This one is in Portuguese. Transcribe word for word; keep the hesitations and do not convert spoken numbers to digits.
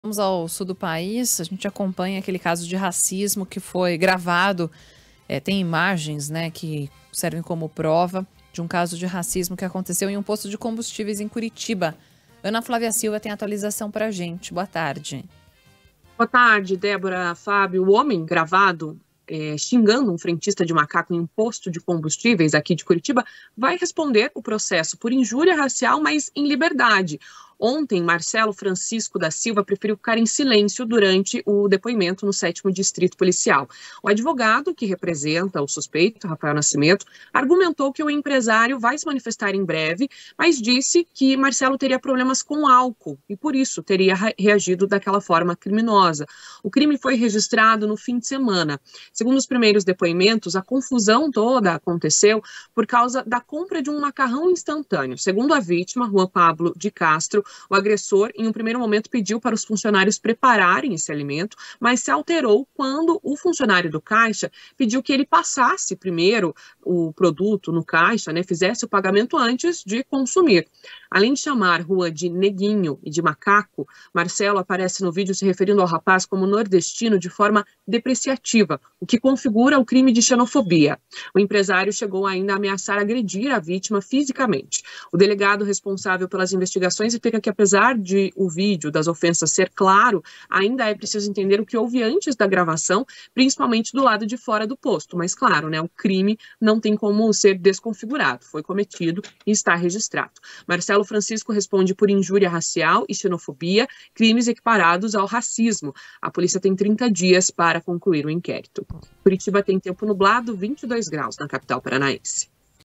Vamos ao sul do país, a gente acompanha aquele caso de racismo que foi gravado, é, tem imagens, né, que servem como prova de um caso de racismo que aconteceu em um posto de combustíveis em Curitiba. Ana Flávia Silva tem atualização para a gente. Boa tarde. Boa tarde, Débora, Fábio. O homem gravado é, xingando um frentista de macaco em um posto de combustíveis aqui de Curitiba vai responder o processo por injúria racial, mas em liberdade. Ontem, Marcelo Francisco da Silva preferiu ficar em silêncio durante o depoimento no sétimo Distrito Policial. O advogado que representa o suspeito, Rafael Nascimento, argumentou que o empresário vai se manifestar em breve, mas disse que Marcelo teria problemas com álcool e, por isso, teria reagido daquela forma criminosa. O crime foi registrado no fim de semana. Segundo os primeiros depoimentos, a confusão toda aconteceu por causa da compra de um macarrão instantâneo. Segundo a vítima, Juan Pablo de Castro, o agressor, em um primeiro momento, pediu para os funcionários prepararem esse alimento, mas se alterou quando o funcionário do caixa pediu que ele passasse primeiro o produto no caixa, né, fizesse o pagamento antes de consumir. Além de chamar Juan de neguinho e de macaco, Marcelo aparece no vídeo se referindo ao rapaz como nordestino de forma depreciativa, o que configura o crime de xenofobia. O empresário chegou ainda a ameaçar agredir a vítima fisicamente. O delegado responsável pelas investigações explica que, apesar de o vídeo das ofensas ser claro, ainda é preciso entender o que houve antes da gravação, principalmente do lado de fora do posto. Mas, claro, né, o crime não tem como ser desconfigurado, foi cometido e está registrado. Marcelo Francisco responde por injúria racial e xenofobia, crimes equiparados ao racismo. A polícia tem trinta dias para concluir o inquérito. Curitiba tem tempo nublado, vinte e dois graus na capital paranaense.